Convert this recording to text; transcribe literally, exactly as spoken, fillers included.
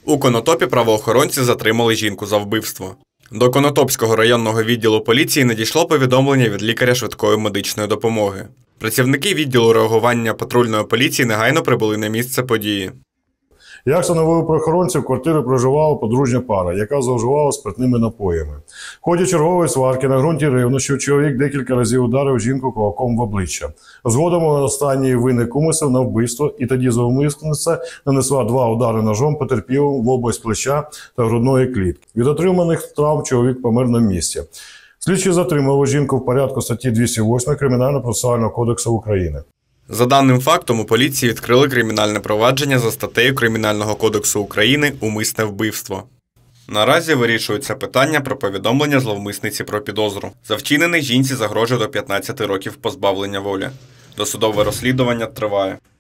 У Конотопі правоохоронці затримали жінку за вбивство. До Конотопського районного відділу поліції надійшло повідомлення від лікаря швидкої медичної допомоги. Працівники відділу реагування патрульної поліції негайно прибули на місце події. Як встановили правоохоронці, в квартирі проживала подружня пара, яка зловживала спиртними напоями. В ході чергової сварки на ґрунті ревнощів чоловік декілька разів ударив жінку кулаком в обличчя. Згодом останній виник умисел на вбивство, і тоді зловмисниця нанесла два удари ножом потерпілому в область плеча та грудної клітки. Від отриманих травм чоловік помер на місці. Слідчі затримали жінку в порядку статті двісті восьмої Кримінально-процесуального кодексу України. За даним фактом, у поліції відкрили кримінальне провадження за статтею Кримінального кодексу України «Умисне вбивство». Наразі вирішується питання про повідомлення зловмисниці про підозру. За вчинений жінці загрожує до п'ятнадцяти років позбавлення волі. Досудове розслідування триває.